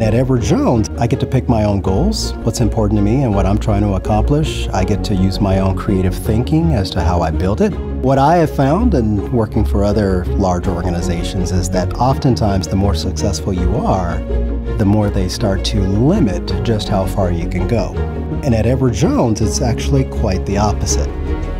At Edward Jones, I get to pick my own goals, what's important to me and what I'm trying to accomplish. I get to use my own creative thinking as to how I build it. What I have found in working for other large organizations is that oftentimes the more successful you are, the more they start to limit just how far you can go. And at Edward Jones, it's actually quite the opposite.